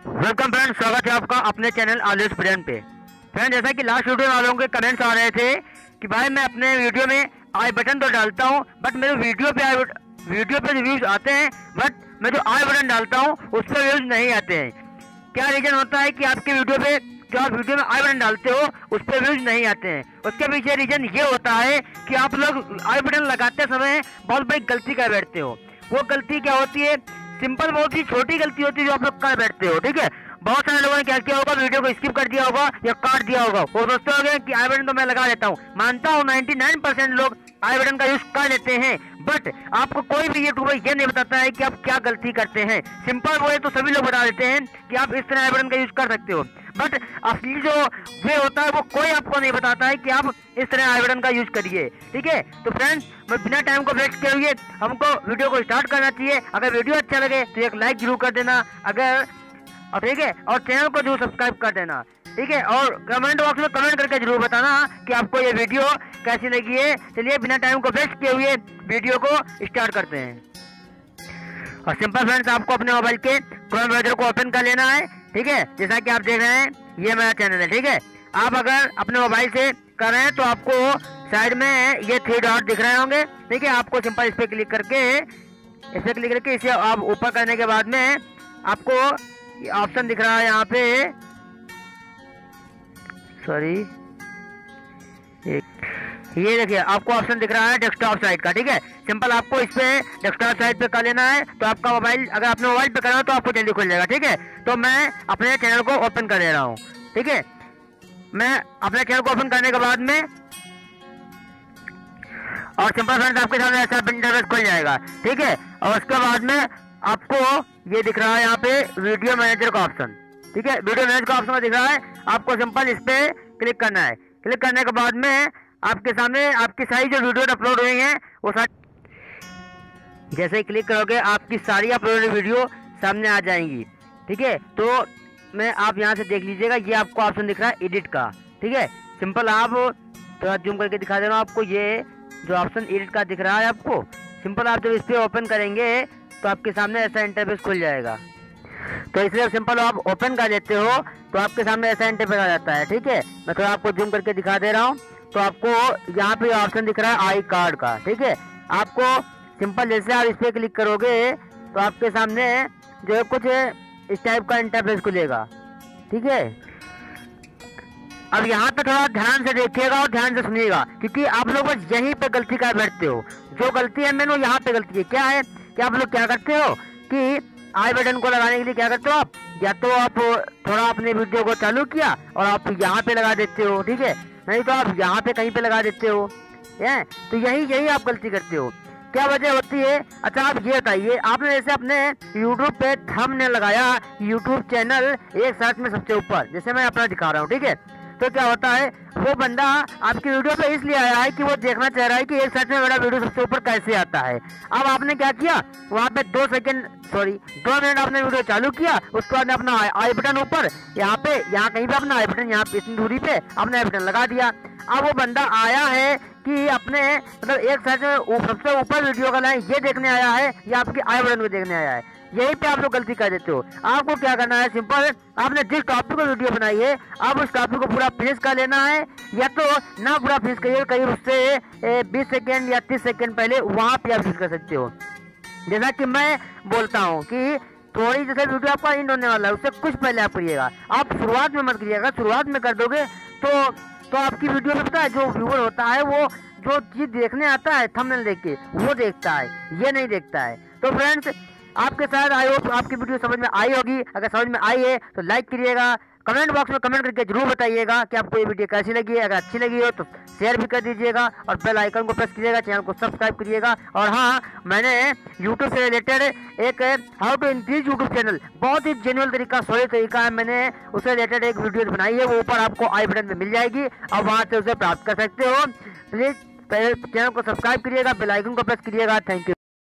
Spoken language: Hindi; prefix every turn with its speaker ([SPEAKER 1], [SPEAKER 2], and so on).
[SPEAKER 1] वेलकम फ्रेंड, स्वागत है आपका अपने चैनल ऑलवेज फ्रेंड पे। फ्रेंड, जैसा कि लास्ट वीडियो वालों के कमेंट्स आ रहे थे कि भाई मैं अपने वीडियो में आई बटन तो डालता हूँ बट मेरे वीडियो पे व्यूज आते हैं, बट मैं जो आई बटन डालता हूँ उस पर व्यूज नहीं आते हैं। क्या रीजन होता है कि आपके वीडियो पे जो आप वीडियो में आई बटन डालते हो उस पर व्यूज नहीं आते हैं? उसके पीछे रीजन ये होता है कि आप लोग आई बटन लगाते समय बहुत बड़ी गलती कर बैठते हो। वो गलती क्या होती है? सिंपल, बहुत ही छोटी गलती होती है जो आप लोग कर बैठते हो। ठीक है, बहुत सारे लोगों ने क्या किया होगा, वीडियो को स्किप कर दिया होगा या काट दिया होगा। वो सोचते होंगे कि आई बटन तो मैं लगा देता हूँ। मानता हूँ 99% लोग आई बटन का यूज कर लेते हैं, बट आपको कोई भी यूट्यूबर ये नहीं बताता है कि आप क्या गलती करते हैं। सिंपल वो है तो सभी लोग बता देते हैं कि आप इस तरह आई बटन का यूज कर सकते हो, बट असली जो वे होता है वो कोई आपको नहीं बताता है कि आप इस तरह आई बटन का यूज करिए। ठीक है, तो फ्रेंड्स, मैं बिना टाइम को वेस्ट किए हुए हमको वीडियो को स्टार्ट करना चाहिए। अगर वीडियो अच्छा लगे तो एक लाइक जरूर कर देना, ठीक है, और चैनल को जरूर सब्सक्राइब कर देना। ठीक है, और कमेंट बॉक्स में कमेंट करके जरूर बताना कि आपको ये वीडियो कैसी लगी है। चलिए बिना टाइम को वेस्ट किए हुए वीडियो को स्टार्ट करते हैं। और सिंपल फ्रेंड्स, आपको अपने मोबाइल के क्रोम ब्राउज़र को ओपन कर लेना है। ठीक है, जैसा कि आप देख रहे हैं ये मेरा चैनल है। ठीक है, आप अगर अपने मोबाइल से कर रहे हैं तो आपको साइड में ये 3 डॉट दिख रहे होंगे। ठीक है, आपको सिंपल इस पर क्लिक करके इसे आप ऊपर करने के बाद में आपको ये ऑप्शन दिख रहा है यहाँ पे, सॉरी, ये देखिए आपको ऑप्शन दिख रहा है डेस्कटॉप साइट का। ठीक है, सिंपल आपको इस पे डेस्कटॉप साइट पे कर लेना है। तो आपका मोबाइल, अगर अपने मोबाइल पे करना हो तो आपको जल्दी खुल जाएगा। ठीक है, तो मैं अपने चैनल को ओपन कर दे रहा हूँ। ठीक है, मैं अपने चैनल को ओपन करने के बाद में और सिंपल फ्रेंड्स आपके सामने ऐसा इंटरफेस खुल जाएगा। ठीक है, और उसके बाद में आपको ये दिख रहा है यहाँ पे वीडियो मैनेजर का ऑप्शन। ठीक है, वीडियो मैनेजर का ऑप्शन दिख रहा है, आपको सिंपल इस पे क्लिक करना है। क्लिक करने के बाद में आपके सामने आपकी सारी जो वीडियो अपलोड हुई हैं वो सारी, जैसे ही क्लिक करोगे आपकी सारी अपलोडेड वीडियो सामने आ जाएंगी। ठीक है, तो मैं आप यहाँ से देख लीजिएगा, ये आपको ऑप्शन दिख रहा है एडिट का। ठीक है, सिंपल आप थोड़ा जूम करके दिखा दे रहा हूँ आपको, ये जो ऑप्शन एडिट का दिख रहा है आपको, सिंपल आप जब इस पर ओपन करेंगे तो आपके सामने ऐसा इंटरफेस खुल जाएगा। तो इसलिए सिंपल आप ओपन कर लेते हो तो आपके सामने ऐसा इंटरफेस आ जाता है। ठीक है, मैं थोड़ा आपको जूम करके दिखा दे रहा हूँ। तो आपको यहाँ पे ऑप्शन दिख रहा है आई कार्ड का। ठीक है, आपको सिंपल जैसे आप इस पर क्लिक करोगे तो आपके सामने जो है कुछ इस टाइप का इंटरफेस खुलेगा। ठीक है, अब यहाँ पे थोड़ा ध्यान से देखिएगा और ध्यान से सुनिएगा, क्योंकि आप लोग बस यहीं पे गलती कर बैठते हो। जो गलती है मैंने यहाँ पे गलती है। क्या है कि आप लोग क्या करते हो कि आई बटन को लगाने के लिए क्या करते हो आप, या तो आप थोड़ा अपने वीडियो को चालू किया और आप यहाँ पे लगा देते हो। ठीक है, नहीं तो आप यहाँ पे कहीं पे लगा देते हो। तो यही आप गलती करते हो। क्या वजह होती है? अच्छा, आप ये बताइए, आपने जैसे अपने YouTube पे थंबनेल लगाया, YouTube चैनल एक सर्च में सबसे ऊपर, जैसे मैं अपना दिखा रहा हूँ। ठीक है, तो क्या होता है, वो बंदा आपकी वीडियो पे इसलिए आया है कि वो देखना चाह रहा है कि एक सर्च में मेरा वीडियो सबसे ऊपर कैसे आता है। अब आपने क्या किया, वहाँ पे 2 मिनट आपने वीडियो चालू किया, उसके बाद अपना आई बटन ऊपर यहाँ कहीं पे अपना आई बटन, यहाँ पे इतनी दूरी पे अपना आई बटन लगा दिया। अब वो बंदा आया है कि अपने मतलब एक सर्च में सबसे ऊपर वीडियो का लाइन ये देखने आया है या आपकी आई बटन को देखने आया है। यही पे आप लोग गलती कर देते हो। आपको क्या करना है, सिंपल आपने जिस टॉपिक को वीडियो बनाई है आप उस टॉपिक को पूरा फिनिश कर लेना है, या तो ना पूरा फिनिश करिए, कहीं उससे 20 सेकेंड या 30 सेकेंड पहले वहाँ पे आप फिनिश कर सकते हो। जैसा कि मैं बोलता हूँ कि थोड़ी जैसे वीडियो आपका एंड होने वाला है उससे कुछ पहले आप करिएगा, आप शुरुआत में मत करिएगा। शुरुआत में कर दोगे तो आपकी वीडियो में पता है जो व्यूअर होता है वो जो चीज देखने आता है थंबनेल देख के वो देखता है, ये नहीं देखता है। तो फ्रेंड्स, आपके साथ आई होप आपकी वीडियो समझ में आई होगी। अगर समझ में आई है तो लाइक करिएगा, कमेंट बॉक्स में कमेंट करके जरूर बताइएगा कि आपको ये वीडियो कैसी लगी है। अगर अच्छी लगी हो तो शेयर भी कर दीजिएगा और बेल आइकन को प्रेस कीजिएगा, चैनल को सब्सक्राइब करिएगा। और हाँ, मैंने यूट्यूब से रिलेटेड एक how to increase YouTube channel, बहुत ही जेन्युइन तरीका, सही तरीका है, मैंने उससे रिलेटेड एक वीडियो बनाई है, वो ऊपर आपको आई बटन में मिल जाएगी और वहाँ से उसे प्राप्त कर सकते हो। प्लीज चैनल को सब्सक्राइब करिएगा, बेल आइकन को प्रेस करिएगा। Thank you.